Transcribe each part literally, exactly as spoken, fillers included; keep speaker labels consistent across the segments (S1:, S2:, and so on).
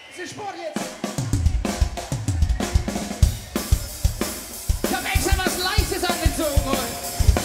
S1: Viel Sport jetzt! Ich hab extra was Leichtes angezogen heute.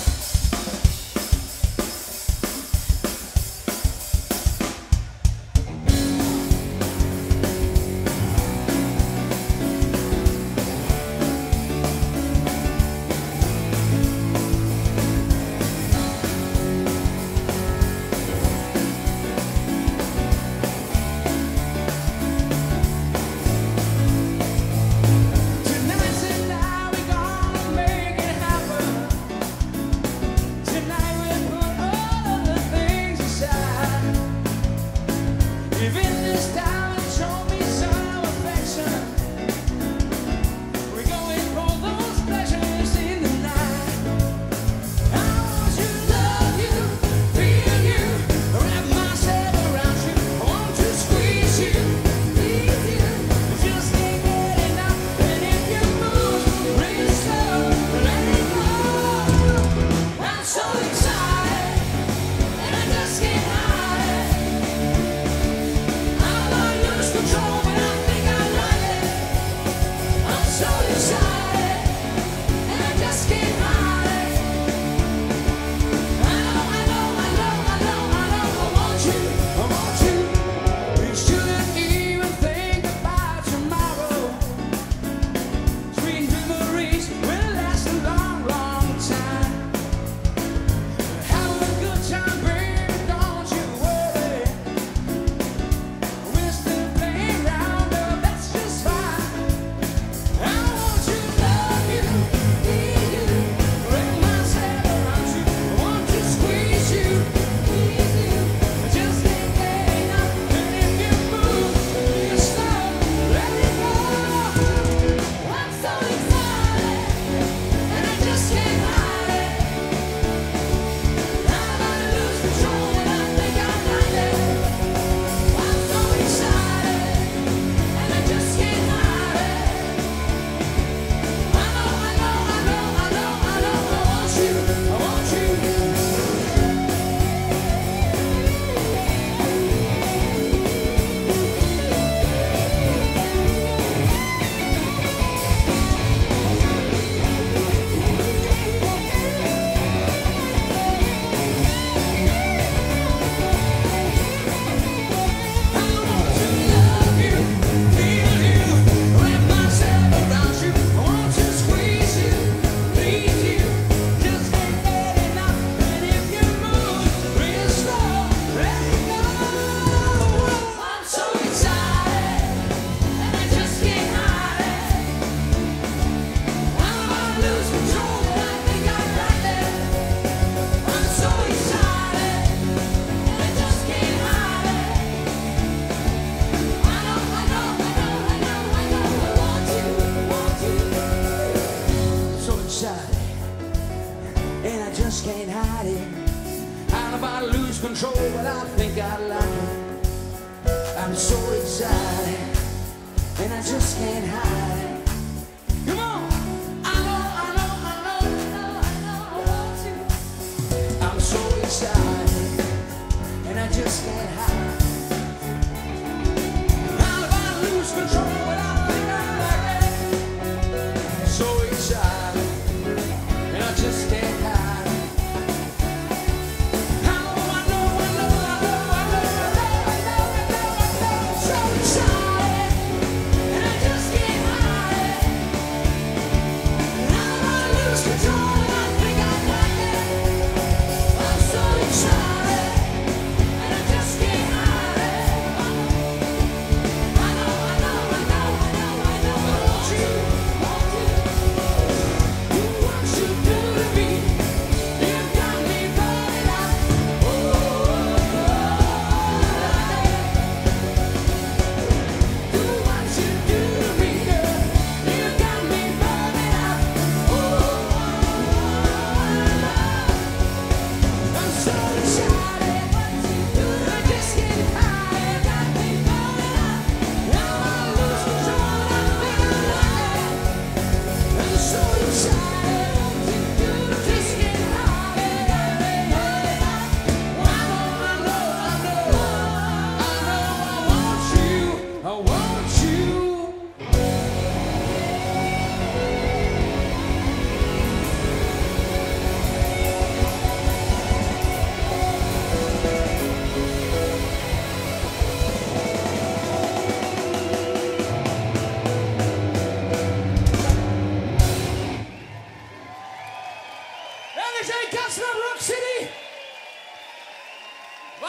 S2: Can't hide it. I'm about to lose control, but I think I like it. I'm so excited, and I just can't hide it. Come on! I know, I know, I know, I know, I know, I want to. I'm so excited, and I just can't hide it. I'm about to lose control, but I think I like it. So excited, and I just can't hide it.
S3: I know, I know, I know.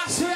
S2: Sweet